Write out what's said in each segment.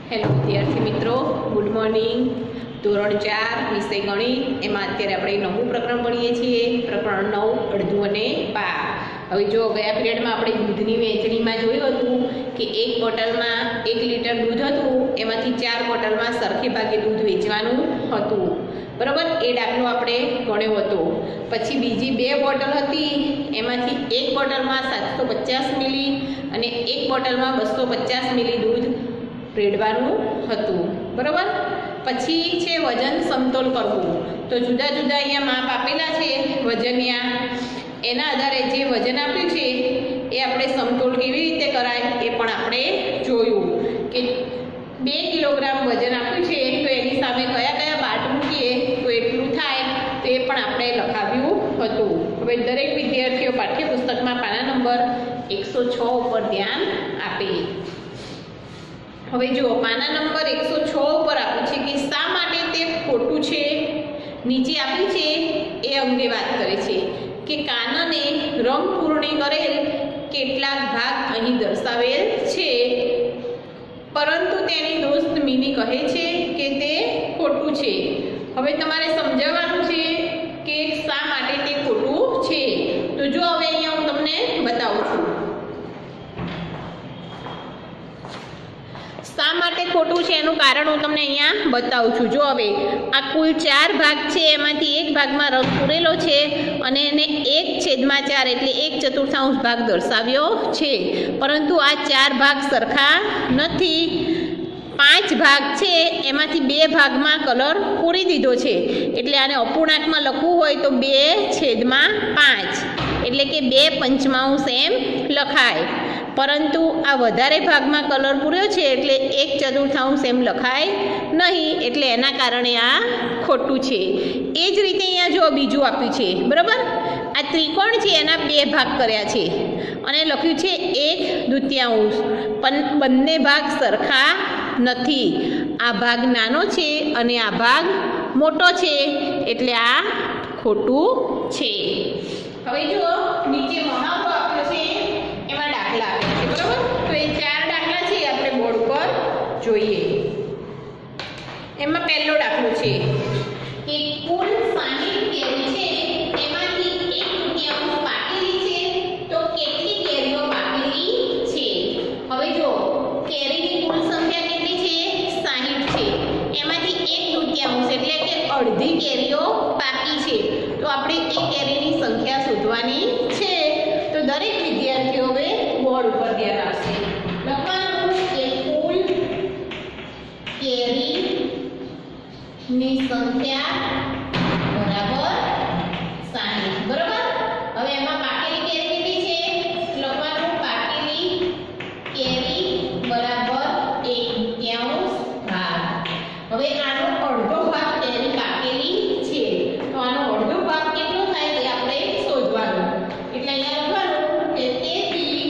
Hello વિદ્યાર્થી મિત્રો, good morning. ધોરણ 4 વિષય ગણિત એમાં અત્યારે આપણે નવું પ્રકરણ ભણીએ છીએ. પ્રકરણ 9 અડધું અને પાક. હવે જો ગયા પીરિયડમાં આપણે દૂધની વહેંચણીમાં જોયું હતું કે એક બોટલમાં 1 લીટર દૂધ હતું, એમાંથી 4 બોટલમાં સરખે ભાગે દૂધ વેચવાનું હતું. બરાબર, એ દાખલો આપણે ગણ્યો હતો. પછી બીજી 2 બોટલ હતી, એમાંથી એક બોટલમાં 750 મિલી અને એક બોટલમાં 250 મિલી દૂધ રેડવાનું હતું. બરાબર, પછી છે વજન સમતોલ કરવું. તો જુદા જુદા અહીંયા માપ આપેલા છે વજનિયા, એના આધારે જે વજન આપ્યું છે એ આપણે સમતોલ કેવી રીતે કરાય એ પણ આપણે જોયું કે 2 કિલોગ્રામ વજન આપ્યું છે તો એની સામે કયા કયા બાટ મૂકીએ તો એટલું થાય, તો એ પણ આપણે લખાવ્યું હતું. હવે દરેક વિદ્યાર્થીઓ પાઠ્યપુસ્તકમાં પાના નંબર 106 ઉપર ધ્યાન આપે. હવે જુઓ, પાના નંબર 106 ઉપર આપ્યું છે કે શા માટે તે ખોટું છે. નીચે આપ્યું છે એ અંગે વાત કરે છે કે કાનને રંગ પૂર્ણી કરેલ કેટલાક ભાગ અહીં દર્શાવેલ છે, પરંતુ તેની દોસ્ત મિની કહે છે કે તે ખોટું છે. હવે તમારે સમજાવવાનું છે કે શા માટે તે ખોટું છે. તો જો હવે અહીંયા હું તમને બતાવું છું શા માટે ખોટું છે. એનું કારણ હું તમને અહીંયા બતાવું છું. જો હવે આ કુલ 4 ભાગ છે, એમાંથી એક ભાગમાં રંગ પૂરેલો છે અને એને 1/4 એટલે 1/4 ભાગ દર્શાવ્યો છે, પરંતુ આ 4 ભાગ સરખા નથી. 5 ભાગ છે, એમાંથી 2 ભાગમાં કલર પૂરી દીધો છે, એટલે આને અપૂર્ણાંકમાં લખવું હોય તો 2/5 એટલે કે 2/5 એમ લખાય. પરંતુ આ વધારે ભાગમાં કલર પૂર્યો છે એટલે 1/4 એમ લખાય નહીં, એટલે એના કારણે આ ખોટું છે. એ જ રીતે અહીંયા જો બીજું આપ્યું છે. બરાબર, આ ત્રિકોણ છે એના 2 ભાગ કર્યા છે અને લખ્યું છે 1/2, પણ બંને ભાગ સરખા નથી. આ ભાગ નાનો છે અને આ ભાગ મોટો છે, એટલે આ ખોટું છે. હવે જો નીચે મહાવરો આપ્યો છે, એમાં દાખલા આપ્યા છે. બરાબર, તો એ 4 દાખલા છે આપણે બોર્ડ ઉપર જોઈએ. એમાં પહેલો દાખલો છે કે કુલ 60 કેરી છે, એમાંથી 1/2 પાકેલી છે, તો કેટલી કેરીઓ પાકેલી છે. હવે જો કેરીની કુલ સંખ્યા કેટલી છે? 60 છે, એમાંથી 1/2 એટલે કે અડધી કેરીઓ પાકી છે, તો આપણે એ કેરીની સંખ્યા શોધવાની છે. તો દરેક વિદ્યાર્થીઓ હવે બોર્ડ ઉપર ધ્યાન આપશે. લખવાનું કે કુલ કેરીની સંખ્યા બરાબર 60. બરાબર, હવે એમાં પાકેલી કેરી કેટલી છે? લખવાનું પાકેલી કેરી બરાબર 1/2 ભાગ. હવે આનો અડધો ભાગ કેરી પાકેલી છે, તો આનો અડધો ભાગ કેટલો થાય તે આપણે શોધવાનું. એટલે અહીંયા લખવાનું કે તેથી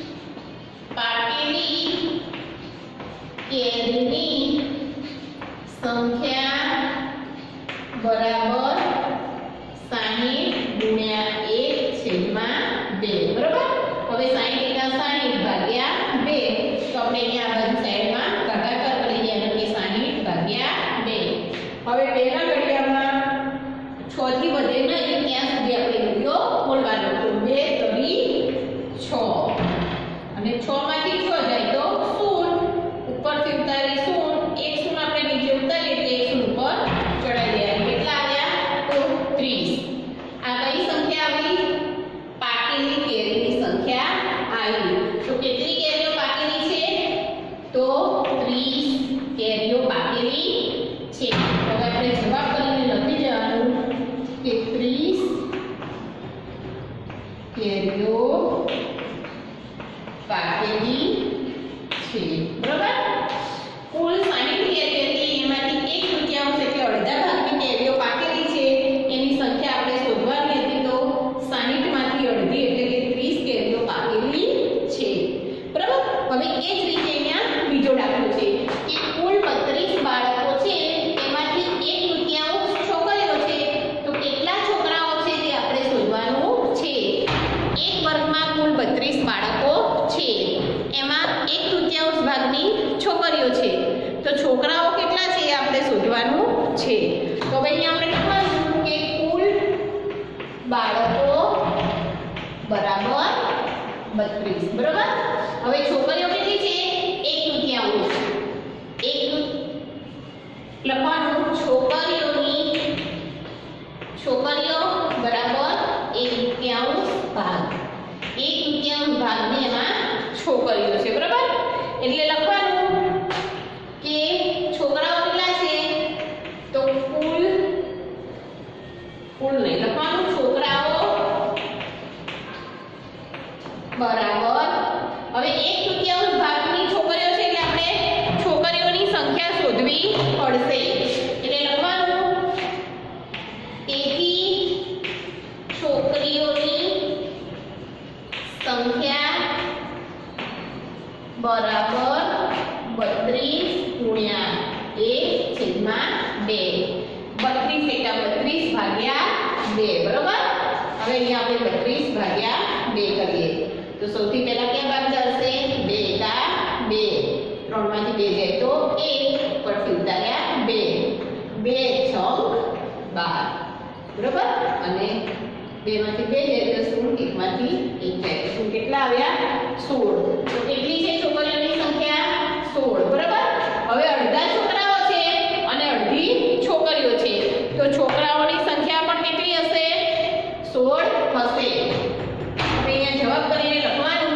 પાકેલી કેરીની સંખ્યા બરાબર 60 ગુણ્યા 1/2. બરાબર, હવે 60 × 60 ભાગ્યા 2, તો આપણે અહીંયા આ બાજુ સાઈડમાં ભાગાકાર કરી દઈએ કે 60/2. હવે પહેલા ઘડિયામાં 6 થી વધે નહીં ત્યાં સુધી આપણે ઘડિયો બોલવાનો. તો 2 તરી 6 અને 6 માંથી 6 જાય તો 0, ઉપરથી ઉતારી 0, એક 0 આપણે નીચે ઉતારીએ એટલે એક 0 ઉપર ચડાઈ દઈએ. કેટલા આવ્યા? તો 30. આ કઈ સંખ્યા આવી? પાકેલી કેરીની સંખ્યા આવી. તો કેટલી કેરીઓ પાકેલી છે? તો 30 કેરીઓ પાકેલી છે. હવે આપણે જવાબ કરીને લખી જવાનું કે 30 કેરીઓ પાકેલી છે. બરાબર, કુલ 60 કેરી હતી, એમાંથી 1/2 એટલે અડધા ભાગની કેરીઓ પાકેલી છે, એની સંખ્યા આપણે શોધવાની હતી. તો 60 માંથી અડધી એટલે કે 30 કેરીઓ પાકેલી છે. બરાબર, હવે એ જ રીતે અહીંયા બીજો દાખલો છે કે કુલ 32 બાળકો છે, એમાંથી 1/2 છોકરીઓ છે, તો કેટલા છોકરાઓ છે તે આપણે શોધવાનું છે. એક વર્ગમાં કુલ 32 બાળકો છે, એમાં 1/2 ભાગની છોકરીઓ છે, છોકરાઓ કેટલા છે એ આપણે શોધવાનું છે. તો હવે અહીંયા આપણે લખવાનું કે કુલ બાળકો બરાબર 32. બરાબર. હવે છોકરીઓ કેટલી છે? 1/3. લખવાનું છોકરીઓ બરાબર 1/3 ભાગ. 1/3 ભાગની એમાં છોકરીઓ છે. બરાબર. એટલે લખવાનું કે છોકરાઓ કેટલા છે? તો કુલ નહીં લખવાનું, છોકરાઓ બરાબર. હવે 1/3 ભાગની છોકરીઓ છે એટલે આપણે છોકરીઓની સંખ્યા શોધવી પડશે. એટલે લખવાનું તેથી છોકરીઓની સંખ્યા બરાબર 32 ગુણ્યા 1/2. 32 એકા 32 ભાગ્યા 2. બરાબર. હવે અહીંયા આપણે 32 ભાગ્યા 2 કરીએ તો સૌથી પહેલા ક્યાં ભાગ જશે? 2 એકા 2. 3 માંથી 2 જાય તો 1 પરથી ઉતાર્યા 2. 2 છંગ 12. બરાબર. અને 2 માંથી 2 જાય તો 1 માંથી 1 જાય તો કેટલા આવ્યા? 16. તો કેટલી છે છોકરીઓની સંખ્યા? 16. બરાબર. હવે અડધા છોકરાઓ છે અને અડધી છોકરીઓ છે તો છોકરાઓની સંખ્યા પણ કેટલી હશે? 16 થશે. હવે અહીંયા જવાબ કરીને લખવાનું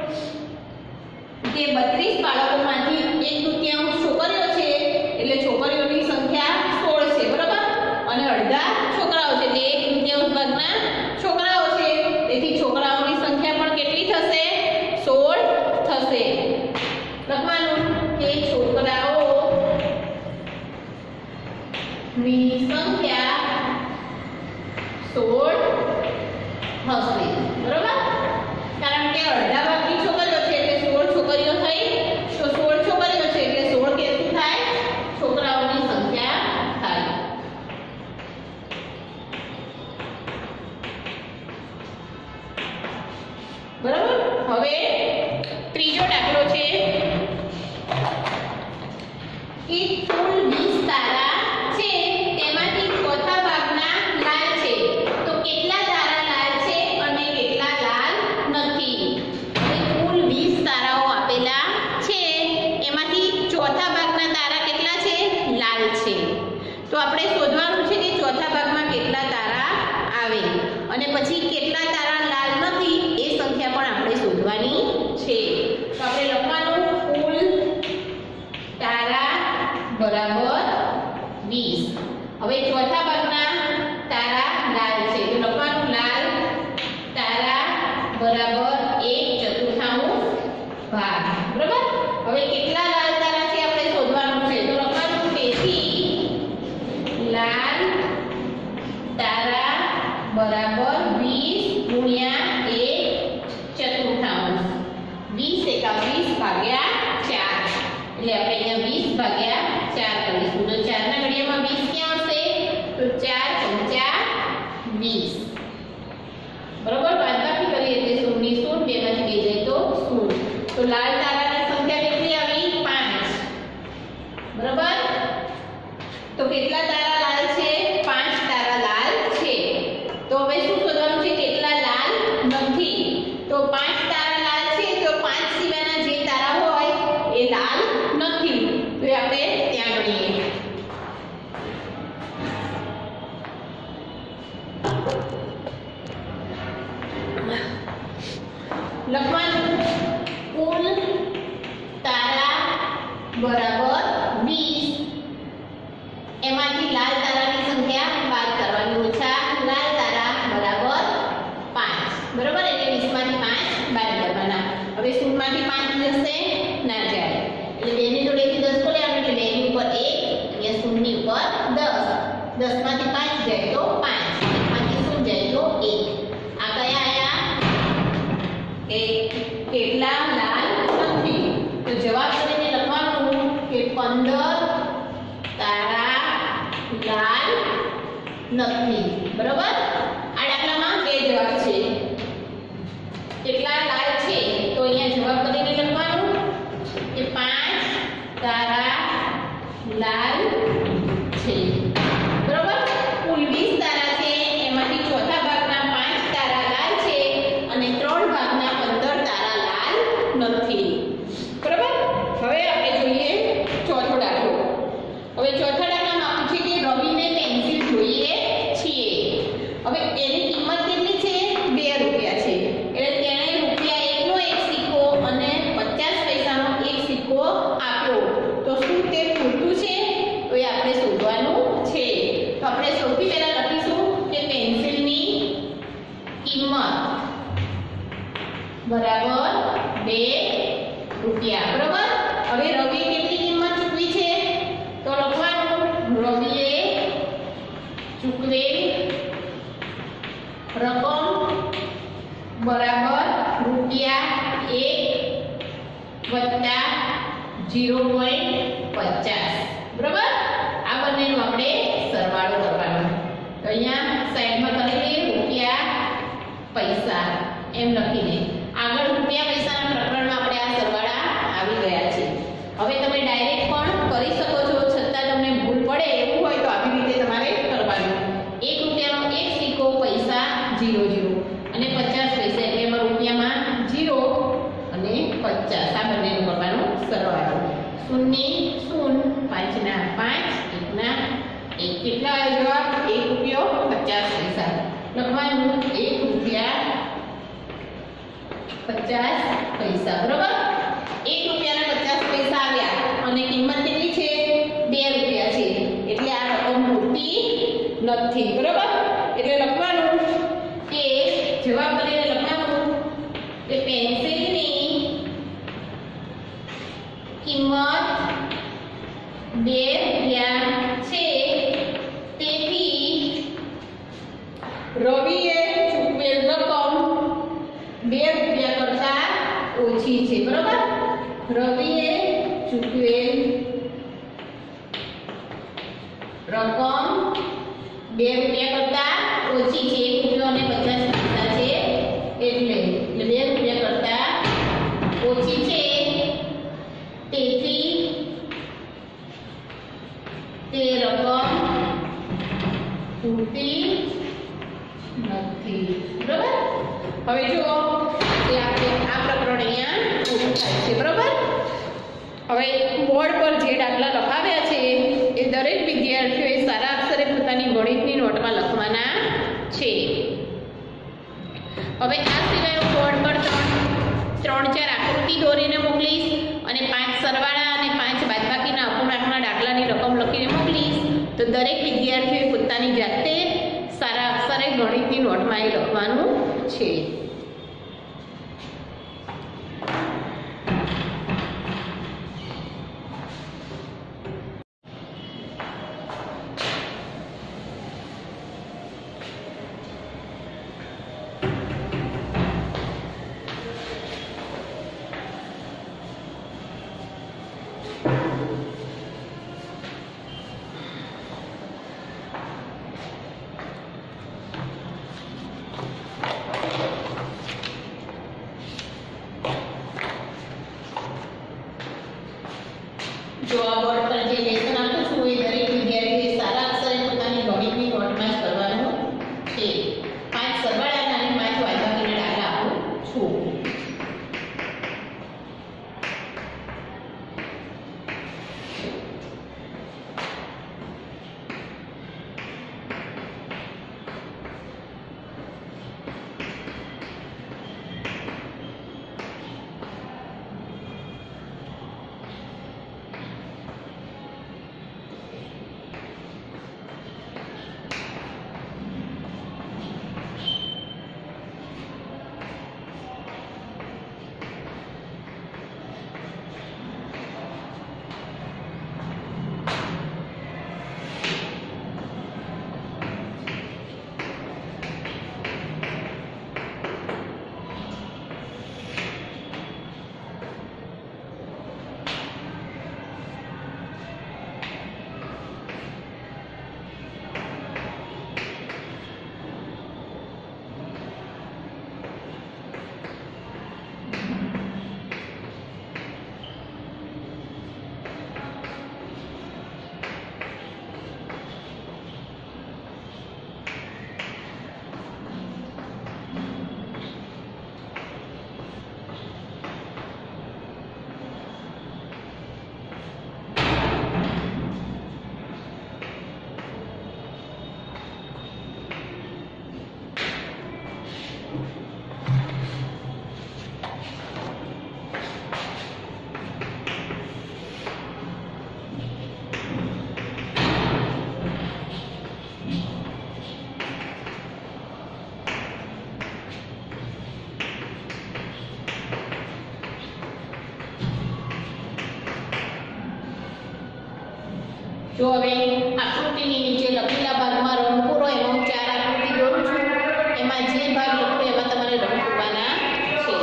કે 32 બાળકોમાંથી 1/3 છોકરીઓ છે એટલે છોકરીઓની સંખ્યા 16 છે. બરાબર. અને અડધા છોકરાઓ છે એટલે 1/3 ભાગના છોકરાઓ છે તેથી છોકરાઓની સંખ્યા પણ કેટલી થશે? 16 થશે. લખવાનું કે છોકરાઓની સંખ્યા 16 હશે. બરાબર. કારણ કે અડધા ભાગની છોકરીઓ છે એટલે 16 છોકરીઓ થઈ તો 16 છોકરીઓ છે એટલે 16 કે શું થાય? છોકરાઓની સંખ્યા થાય. બરાબર. હવે ત્રીજો દાખલો છે કે કુલ 20 તારા છે તેમાંથી ચોથા ભાગના લાલ છે તો કેટલા તારા લાલ છે અને કેટલા લાલ નથી? હવે કુલ 20 તારાઓ આપેલા છે એમાંથી ચોથા ભાગના તારા કેટલા છે? લાલ છે. તો આપણે શોધવાનું છે કે ચોથા ભાગમાં કેટલા તારા આવે અને પછી કેટલા તારા લાલ નથી એ સંખ્યા પણ આપણે શોધવાની છે. તો આપણે લખવાનું કુલ તારા બરાબર 20. હવે ચોથા ભાગના તારા લાલ છે તો લખવાનું લાલ તારા બરાબર 1/4 ભાગ. બરાબર. હવે કેટલા લાલ તારા છે આપણે શોધવાનું છે તો લખવાનું તેથી લાલ તારા બરાબર 20 ગુણ્યા 1/4. 20 એકા 20 ભાગ્યા 4 એટલે આપણે અહીંયા 20 ભાગ્યા 4 કરીશું તો 4 ના ઘડિયામાં 20 ક્યાં હશે? તો 4 પંચા 20. બરાબર. બાદબાકી કરીએ એટલે 0 ની 0 2 માંથી 2 જાય તો 0. તો લાલ તારાની સંખ્યા કેટલી આવી? 5. બરાબર. તો કેટલા તારા લાલ છે? 5 તારા લાલ છે. તો હવે શું શોધવાનું છે? કેટલા લાલ નથી? તો 5 તારા લાલ છે તો 5 સિવાયના જે તારા હોય એ લાલ નથી તો એ આપણે ત્યાં ગણીએ. લખવાનું કુલ તારા બરાબર 20 એમાંથી લાલ તારાની સંખ્યા બાદ કરવાની ઓછા લાલ તારા બરાબર 5. બરાબર. એટલે 20 માંથી 5 બાદ કરવાના. હવે 0 માંથી 5 જશે ના જાય એટલે 2 ની જોડેથી 10 તો લેવાનું એટલે 2 ની ઉપર 1 અહીંયા 0 ની ઉપર 10. 10 માંથી 5 જાય તો 5. 1 માંથી 0 જાય તો 1. આ કયા આયા? કેટલા લાલ નથી? તો જવાબ કરીને લખવાનું કે 15 તારા લાલ નથી. બરાબર. આ દાખલામાં બે જવાબ છે. કેટલા લાલ છે તો અહીંયા જવાબ કરીને લખવાનું કે 5 તારા નથી. બરાબર. હવે આપણે જોઈએ ચોથો દાખલો. હવે ચોથા દાખલામાં પૂછે કે રવિને પેન્સિલ જોઈએ છીએ. હવે એની કિંમત કેટલી છે? 2 રૂપિયા છે. એટલે તેણે રૂપિયા 1 નો એક સિક્કો અને 50 પૈસાનો એક સિક્કો આપ્યો. તો શું તે પૂરતું છે? તો એ આપણે શોધવાનું છે. તો આપણે સૌથી પહેલા લખીશું કે પેન્સિલની કિંમત બરાબર 2 રૂપિયા. બરાબર. હવે રવિએ કેટલી કિંમત ચૂકવી છે? તો લખવાનું રવિએ ચૂકવેલ રકમ બરાબર રૂપિયા 1 વત્તા 0.50. બરાબર. આ બંનેનો આપણે સરવાળો કરવાનો. તો અહીંયા સાઈડમાં કરી દઈએ રૂપિયા પૈસા એમ લખીને. આગળ રૂપિયા પૈસાના પ્રકરણમાં આપણે આ સરવાળા આવી ગયા છે. હવે તમે ડાયરેક્ટ પણ કરી શકો છો, છતાં તમને ભૂલ પડે એવું હોય તો આવી રીતે તમારે કરવાનું. 1 રૂપિયાનો એક સિક્કો, પૈસા 00 અને 50 પૈસા એટલે એમાં રૂપિયામાં 0 અને 50 આ બંનેનો કરવાનો સરવાળો. 0 0 5 ના 5 1 ના 1. કેટલા જવાબ? 1 રૂપિયો 50 પૈસા. લખવાનું 1 રૂપિયા 50 પૈસા. બરાબર. 1 રૂપિયાના 50 પૈસા આવ્યા અને કિંમત કેટલી છે? 2 રૂપિયા છે. એટલે આ રકમ પૂરતી નથી. બરાબર. એટલે લખવાનું કે જવાબ કરીને લખવાનું કે પેન્સિલની કિંમત 2 રૂપિયા છે. તેથી રવિએ ચૂકવેલ રકમ 2 રૂપિયા કરતા ઓછી છે. બરાબર. રવિએ ચૂકવેલ રકમ 2 રૂપિયા કરતા ઓછી છે. 1 રૂપિયો અને 50 પૈસા છે એટલે 2 રૂપિયા કરતા ઓછી છે. તેથી તે રકમ પૂરતી નથી. બરાબર. હવે જુઓ કે આપણે આ પ્રકરણ અહીંયા પૂરું થાય છે. બરાબર. હવે બોર્ડ પર જે દાખલા લખાવ્યા છે એ દરેક વિદ્યાર્થીઓએ સારા અક્ષરે પોતાની ગણિતની નોટમાં લખવાના છે. હવે આ સિવાય હું બોર્ડ પર 3-4 આકૃતિ દોરીને મોકલીશ અને 5 સરવાળા અને 5 બાદબાકીના અપૂર્ણાંકના દાખલાની રકમ લખીને મોકલીશ. તો દરેક વિદ્યાર્થીઓએ પોતાની જાતે સારા અક્ષરે ગણિતની નોટમાં એ લખવાનું છે. જો આ બોર્ડ પર જે લેસન આપું છું એ દરેક વિદ્યાર્થીએ સારા અક્ષરે પોતાની ગણિતની નોટમાં જ કરવાનું છે. 5 સરવાળાના અને 5 બાદબાકીના દાખલા આપું છું. જો હવે આકૃતિની નીચે લખેલા ભાગમાં રંગ પૂરો, એમાં 4 આકૃતિ દોરું છું. એમાં જે ભાગ લખ્યો એમાં તમારે રંગ પૂરવાના છે.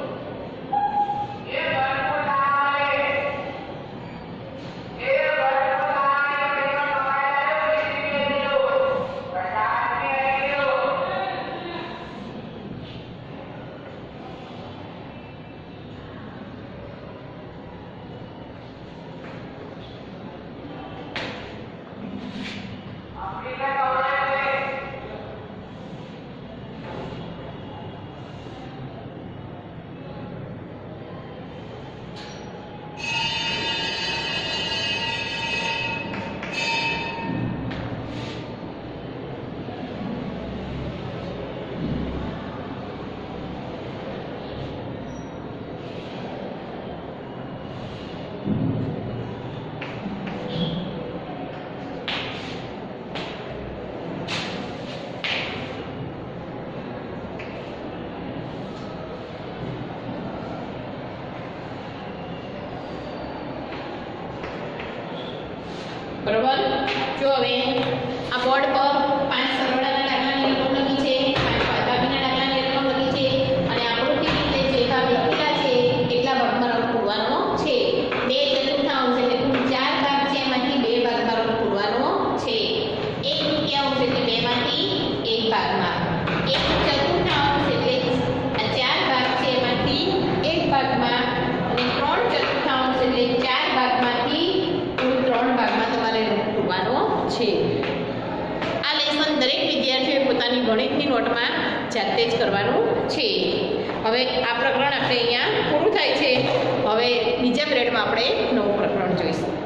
બરોબર. જો હવે આ બોર્ડ પર 5 સરવાળાના દાખલાની રકમ લખી છે, 5 બાદબાકીના દાખલાની રકમ લખી છે અને આકૃતિ રીતે જે ભાગ લખેલા છે એટલા ભાગમાં રંગ પૂરવાનો છે. 2/4 એટલે કુલ 4 ભાગ છે, એમાંથી 2 ભાગમાં રંગ પૂરવાનો છે. 1/2 એટલે 2 માંથી 1 ભાગમાં. 1/4 એટલે આ 4 ભાગ છે એમાંથી 1 ભાગમાં અને 3/4 એટલે 4 ભાગમાંથી કુલ 3 ભાગમાં તમારે રંગ પૂરવાનો છે. આ લેસન દરેક વિદ્યાર્થીઓએ પોતાની ગણિતની નોટમાં જાતે જ કરવાનું છે. હવે આ પ્રકરણ આપણે અહીંયા પૂરું થાય છે. હવે બીજા પિરિયડમાં આપણે નવું પ્રકરણ જોઈશું.